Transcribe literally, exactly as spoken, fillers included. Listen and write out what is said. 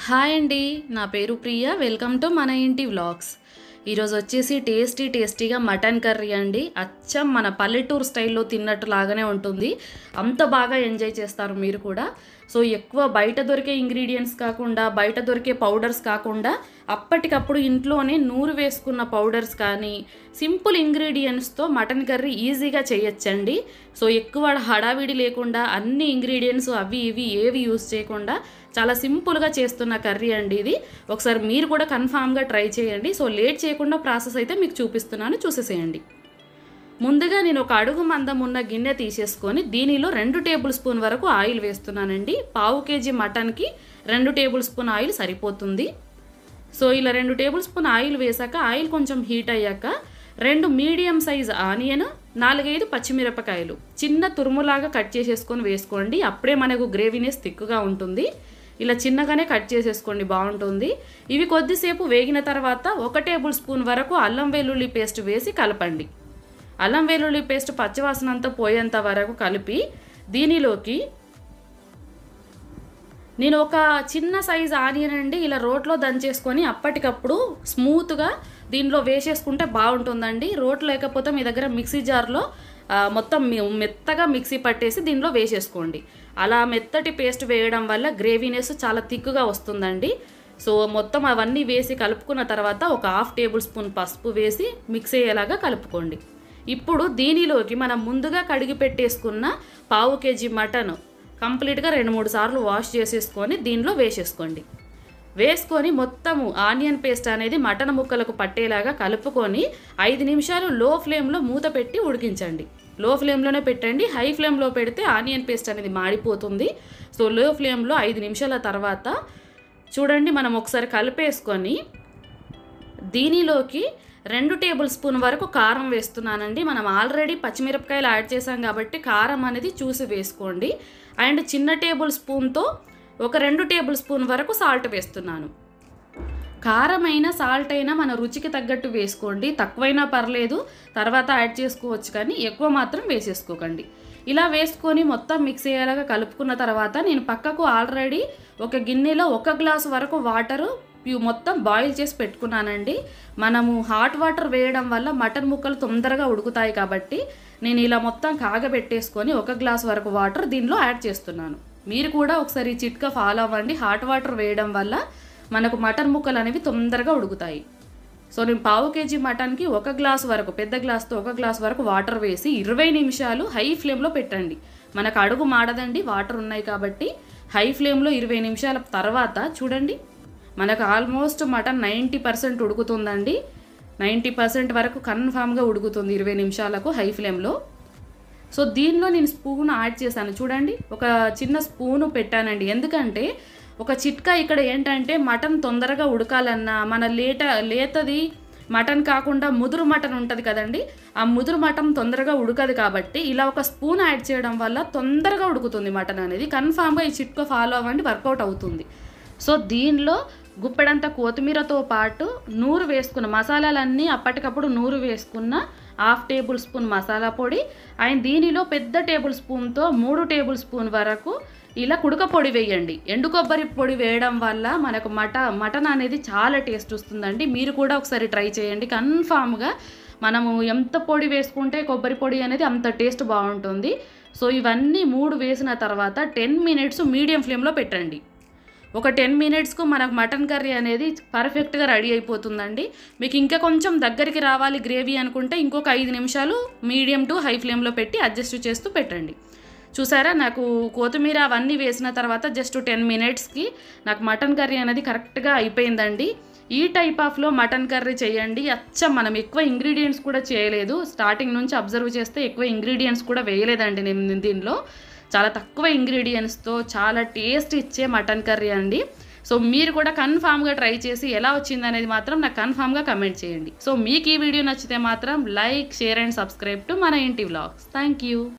Hi అండి, నా పేరు ప్రియా. వెల్కమ్ టు మన ఇంటి వ్లాగ్స్. ఈరోజు వచ్చేసి టేస్టీ టేస్టీగా మటన్ కర్రీ అండి. అచ్చం మన పల్లెటూరు స్టైల్లో తిన్నట్టు లాగానే ఉంటుంది. అంత బాగా ఎంజాయ్ చేస్తారు మీరు కూడా. సో ఎక్కువ బయట దొరికే ఇంగ్రీడియంట్స్ కాకుండా, బయట దొరికే పౌడర్స్ కాకుండా అప్పటికప్పుడు ఇంట్లోనే నూరు వేసుకున్న పౌడర్స్ కానీ సింపుల్ ఇంగ్రీడియంట్స్తో మటన్ కర్రీ ఈజీగా చేయొచ్చండి. సో ఎక్కువ హడావిడి లేకుండా అన్ని ఇంగ్రీడియంట్స్ అవి ఇవి ఏవి యూస్ చేయకుండా చాలా సింపుల్గా చేస్తున్న కర్రీ అండి ఇది. ఒకసారి మీరు కూడా కన్ఫామ్గా ట్రై చేయండి. సో లేట్ చేయకుండా ప్రాసెస్ అయితే మీకు చూపిస్తున్నాను, చూసేసేయండి. ముందుగా నేను ఒక అడుగు మందం ఉన్న గిన్నె తీసేసుకొని దీనిలో రెండు టేబుల్ స్పూన్ వరకు ఆయిల్ వేస్తున్నానండి. పావు కేజీ మటన్కి రెండు టేబుల్ స్పూన్ ఆయిల్ సరిపోతుంది. సో ఇలా రెండు టేబుల్ స్పూన్ ఆయిల్ వేసాక ఆయిల్ కొంచెం హీట్ అయ్యాక రెండు మీడియం సైజ్ ఆనియన్, నాలుగైదు పచ్చిమిరపకాయలు చిన్న తురుములాగా కట్ చేసేసుకొని వేసుకోండి. అప్పుడే మనకు గ్రేవీనెస్ థిక్గా ఉంటుంది. ఇలా చిన్నగానే కట్ చేసేసుకోండి, బాగుంటుంది. ఇవి కొద్దిసేపు వేగిన తర్వాత ఒక టేబుల్ స్పూన్ వరకు అల్లం వెల్లుల్లి పేస్ట్ వేసి కలపండి. అల్లం వెల్లుల్లి పేస్ట్ పచ్చివాసన అంతా పోయేంత వరకు కలిపి దీనిలోకి నేను ఒక చిన్న సైజ్ ఆనియన్ అండి ఇలా రోట్లో దంచేసుకొని అప్పటికప్పుడు స్మూత్గా దీనిలో వేసేసుకుంటే బాగుంటుందండి. రోట్ లేకపోతే మీ దగ్గర మిక్సీ జార్లో మొత్తం మెత్తగా మిక్సీ పట్టేసి దీనిలో వేసేసుకోండి. అలా మెత్తటి పేస్ట్ వేయడం వల్ల గ్రేవీనెస్ చాలా థిక్గా వస్తుందండి. సో మొత్తం అవన్నీ వేసి కలుపుకున్న తర్వాత ఒక హాఫ్ టేబుల్ స్పూన్ పసుపు వేసి మిక్స్ అయ్యేలాగా కలుపుకోండి. ఇప్పుడు దీనిలోకి మనం ముందుగా కడిగి పెట్టేసుకున్న పావు కేజీ మటన్ కంప్లీట్గా రెండు మూడు సార్లు వాష్ చేసేసుకొని దీనిలో వేసేసుకోండి. వేసుకొని మొత్తము ఆనియన్ పేస్ట్ అనేది మటన్ ముక్కలకు పట్టేలాగా కలుపుకొని ఐదు నిమిషాలు లో ఫ్లేమ్లో మూత పెట్టి ఉడికించండి. లో ఫ్లేమ్లోనే పెట్టండి. హై ఫ్లేమ్లో పెడితే ఆనియన్ పేస్ట్ అనేది మాడిపోతుంది. సో లో ఫ్లేమ్లో ఐదు నిమిషాల తర్వాత చూడండి, మనం ఒకసారి కలిపేసుకొని దీనిలోకి రెండు టేబుల్ స్పూన్ వరకు కారం వేస్తున్నానండి. మనం ఆల్రెడీ పచ్చిమిరపకాయలు యాడ్ చేసాం కాబట్టి కారం అనేది చూసి వేసుకోండి. అండ్ చిన్న టేబుల్ స్పూన్తో ఒక రెండు టేబుల్ స్పూన్ వరకు సాల్ట్ వేస్తున్నాను. కారం అయినా సాల్ట్ అయినా మన రుచికి తగ్గట్టు వేసుకోండి. తక్కువైనా పర్లేదు, తర్వాత యాడ్ చేసుకోవచ్చు, కానీ ఎక్కువ మాత్రం వేసేసుకోకండి. ఇలా వేసుకొని మొత్తం మిక్స్ అయ్యేలాగా కలుపుకున్న తర్వాత నేను పక్కకు ఆల్రెడీ ఒక గిన్నెలో ఒక గ్లాసు వరకు వాటరు మొత్తం బాయిల్ చేసి పెట్టుకున్నానండి. మనము హాట్ వాటర్ వేయడం వల్ల మటన్ ముక్కలు తొందరగా ఉడుకుతాయి కాబట్టి నేను ఇలా మొత్తం కాగబెట్టేసుకొని ఒక గ్లాస్ వరకు వాటర్ దీనిలో యాడ్ చేస్తున్నాను. మీరు కూడా ఒకసారి చిట్కా ఫాలో అవ్వండి. హాట్ వాటర్ వేయడం వల్ల మనకు మటన్ ముక్కలు అనేవి తొందరగా ఉడుకుతాయి. సో నేను పావు కేజీ మటన్కి ఒక గ్లాస్ వరకు, పెద్ద గ్లాస్తో ఒక గ్లాస్ వరకు వాటర్ వేసి ఇరవై నిమిషాలు హై ఫ్లేమ్లో పెట్టండి. మనకు అడుగు మాడదండి, వాటర్ ఉన్నాయి కాబట్టి. హై ఫ్లేమ్లో ఇరవై నిమిషాల తర్వాత చూడండి, మనకు ఆల్మోస్ట్ మటన్ నైంటీ పర్సెంట్ ఉడుకుతుందండి. నైంటీ పర్సెంట్ వరకు కన్ఫామ్గా ఉడుకుతుంది ఇరవై నిమిషాలకు హై ఫ్లేమ్లో. సో దీనిలో నేను స్పూన్ యాడ్ చేశాను చూడండి, ఒక చిన్న స్పూను పెట్టానండి. ఎందుకంటే ఒక చిట్కా ఇక్కడ ఏంటంటే మటన్ తొందరగా ఉడకాలన్నా మన లేట లేతది మటన్ కాకుండా ముదురు మటన్ ఉంటుంది కదండి, ఆ ముదురు మటన్ తొందరగా ఉడకదు కాబట్టి ఇలా ఒక స్పూన్ యాడ్ చేయడం వల్ల తొందరగా ఉడుకుతుంది మటన్ అనేది. కన్ఫామ్గా ఈ చిట్కా ఫాలో అవ్వండి, వర్కౌట్ అవుతుంది. సో దీనిలో గుప్పెడంత కొత్తిమీరతో పాటు నూరు వేసుకున్న మసాలాలన్నీ అప్పటికప్పుడు నూరు వేసుకున్న హాఫ్ టేబుల్ స్పూన్ మసాలా పొడి అండ్ దీనిలో పెద్ద టేబుల్ స్పూన్తో మూడు టేబుల్ స్పూన్ వరకు ఇలా కుడక పొడి వేయండి. ఎండు కొబ్బరి పొడి వేయడం వల్ల మనకు మట మటన్ అనేది చాలా టేస్ట్ వస్తుందండి. మీరు కూడా ఒకసారి ట్రై చేయండి. కన్ఫామ్గా మనము ఎంత పొడి వేసుకుంటే కొబ్బరి పొడి అనేది అంత టేస్ట్ బాగుంటుంది. సో ఇవన్నీ మూడు వేసిన తర్వాత టెన్ మినిట్స్ మీడియం ఫ్లేమ్లో పెట్టండి. ఒక టెన్ మినిట్స్కు మనకు మటన్ కర్రీ అనేది పర్ఫెక్ట్గా రెడీ అయిపోతుందండి. మీకు ఇంకా కొంచెం దగ్గరికి రావాలి గ్రేవీ అనుకుంటే ఇంకొక ఐదు నిమిషాలు మీడియం టు హై ఫ్లేమ్లో పెట్టి అడ్జస్ట్ చేస్తూ పెట్టండి. చూసారా, నాకు కొత్తిమీర అవన్నీ వేసిన తర్వాత జస్ట్ టెన్ మినిట్స్కి నాకు మటన్ కర్రీ అనేది కరెక్ట్గా అయిపోయిందండి. ఈ టైప్ ఆఫ్లో మటన్ కర్రీ చేయండి. అచ్చం మనం ఎక్కువ ఇంగ్రీడియంట్స్ కూడా చేయలేదు. స్టార్టింగ్ నుంచి అబ్జర్వ్ చేస్తే ఎక్కువ ఇంగ్రీడియంట్స్ కూడా వేయలేదండి నేను దీనిలో. చాలా తక్కువ ఇంగ్రీడియంట్స్తో చాలా టేస్ట్ ఇచ్చే మటన్ కర్రీ అండి. సో మీరు కూడా కన్ఫామ్గా ట్రై చేసి ఎలా వచ్చింది అనేది మాత్రం నాకు కన్ఫామ్గా కమెంట్ చేయండి. సో మీకు ఈ వీడియో నచ్చితే మాత్రం like, share and subscribe to మన ఇంటి వ్లాగ్స్. Thank you.